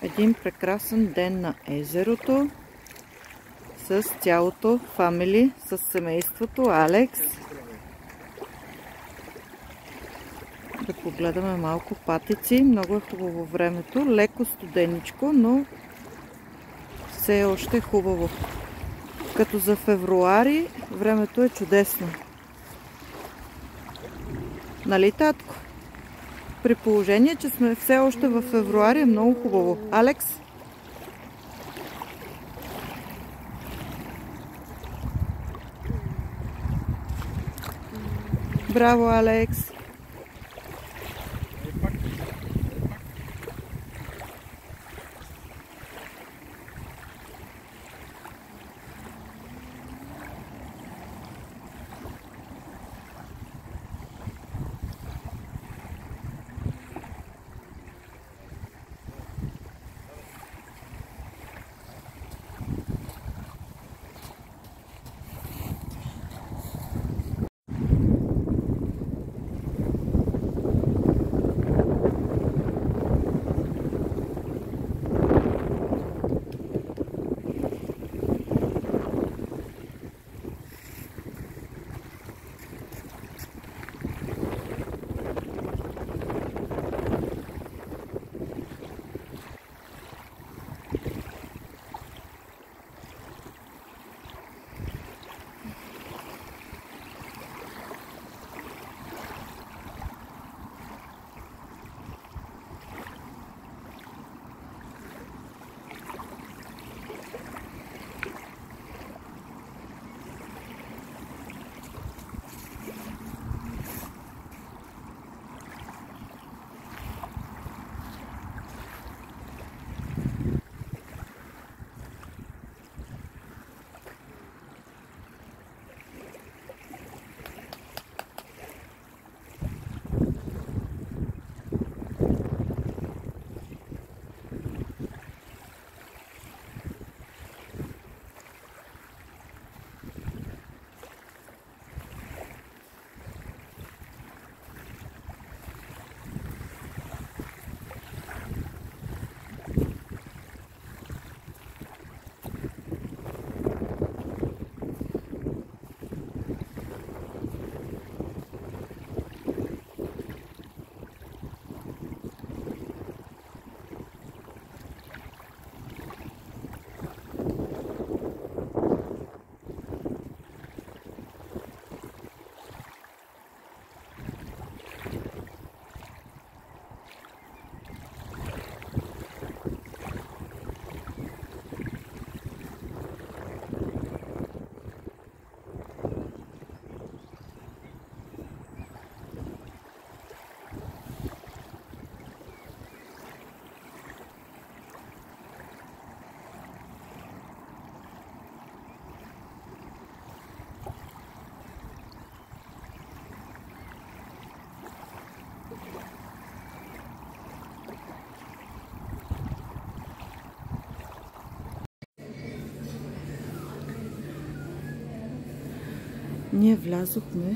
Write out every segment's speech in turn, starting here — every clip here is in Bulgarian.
Един прекрасен ден на езерото с цялото фамили, с семейството Алекс. Да погледаме малко патици. Много е хубаво времето. Леко студеничко, но все още е хубаво. Като за февруари времето е чудесно. Нали, татко? При положение, че сме все още в февруари, е много хубаво. Алекс? Браво, Алекс! Ние влязохме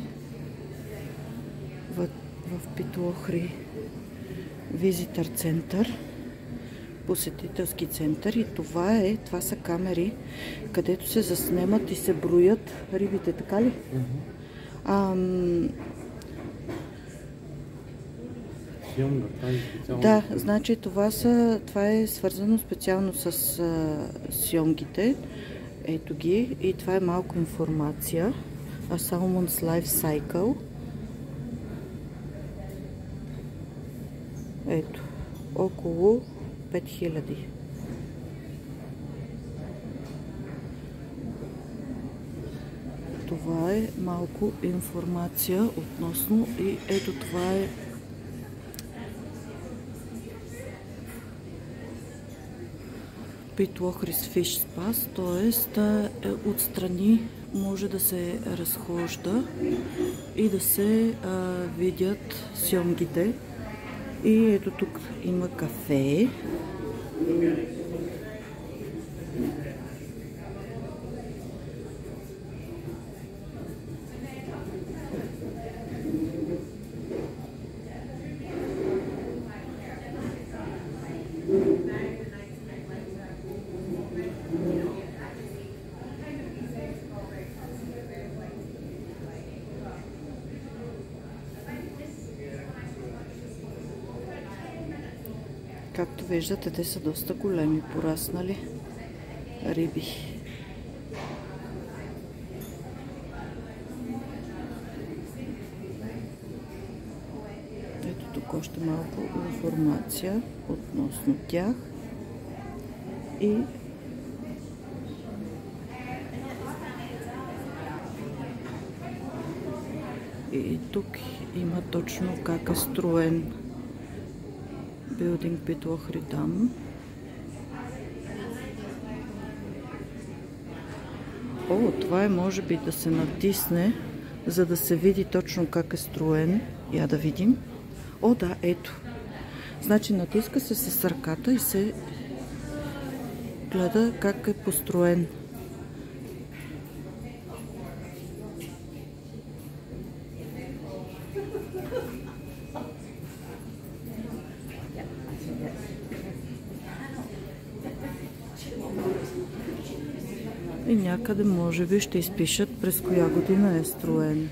в Питлохри визитър център, посетителски център, и това са камери, където се заснемат и се броят рибите, така ли? Да, значи това е свързано специално с сьомгите. Ето ги, и това е малко информация. A Salmon's Life Cycle. Ето, около 5000. Това е малко информация относно, и ето това е Питлохрис Fish Spas, т.е. отстрани може да се разхожда и да се видят сьомгите. И ето тук има кафе. Както виждате, те са доста големи, пораснали риби. Ето тук още малко информация относно тях. И тук има точно как е строен Building Pitlochry Dam. О, това е може би да се натисне, за да се види точно как е строен. Я да видим. О, да, ето. Значи натиска се с ръката и се гледа как е построен. И някъде може би ще изпишат през коя година е строен.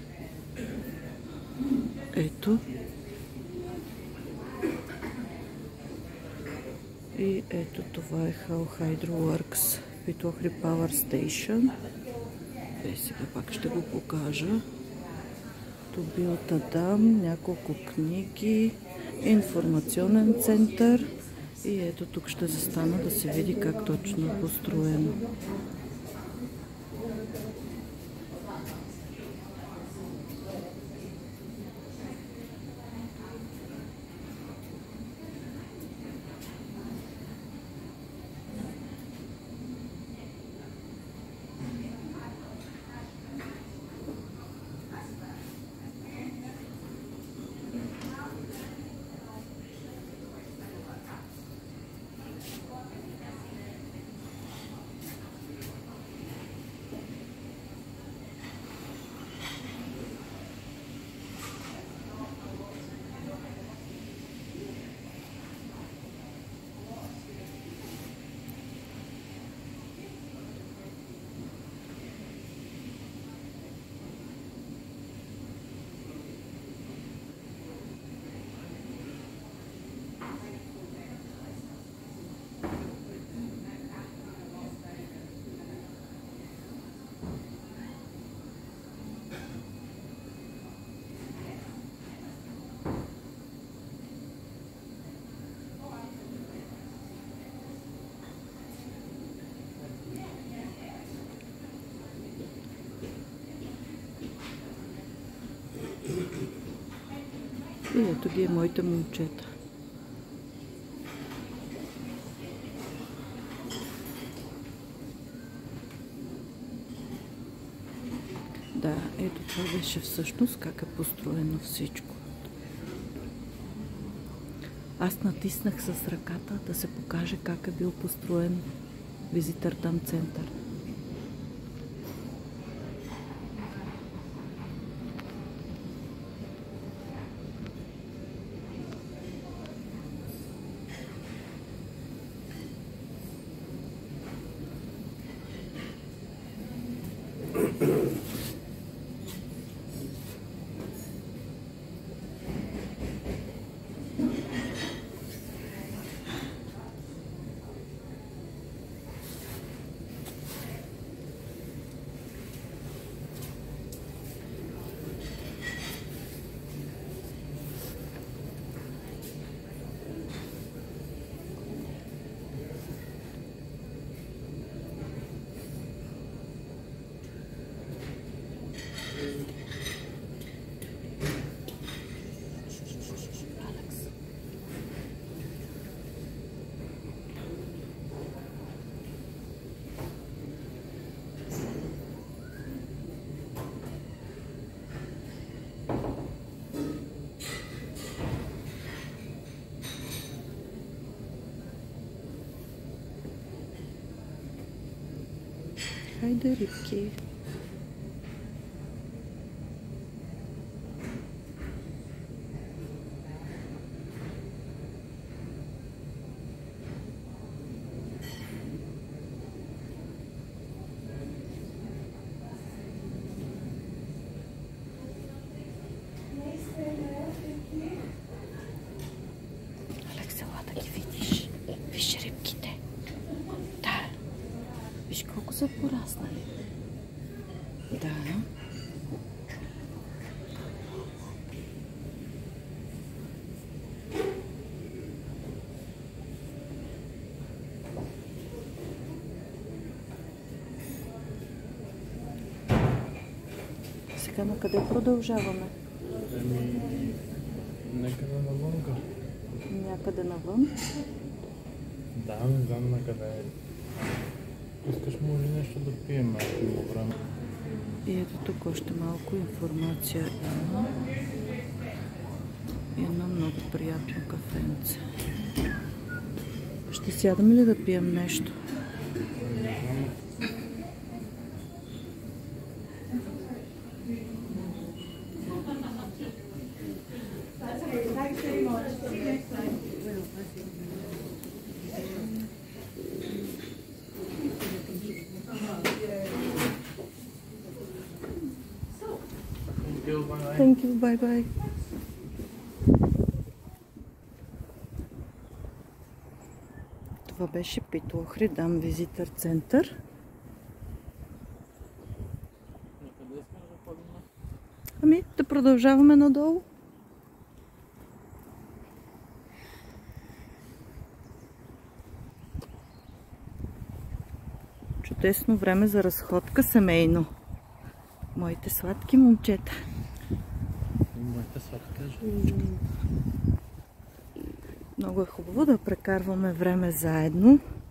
Ето. И ето това е Hull Hydroworks Pitlochry Power Station. Сега пак ще го покажа. To build a dam, няколко книги, информационен център. И ето тук ще застана да се види как точно е построено. И ето ги моите момчета. Да, ето това беше всъщност как е построено всичко. Аз натиснах с ръката да се покаже как е бил построен Visitor Dam център. Хайде, рибки! Алекс, ела да ги видиш. са пораснали. Да. Сега на къде продължаваме? Някъде навънка. Някъде навън? Да, не знам на къде е. Искаш може нещо да пием по време. И ето тук още малко информация има. Едно много приятно кафенце. Ще сядаме ли да пием нещо? Thank you, bye bye. Това беше Пит Охрид визитър център. Ами, да продължаваме надолу. Чудесно време за разходка семейно. Моите сладки момчета. Моите сладки. Много е хубаво да прекарваме време заедно.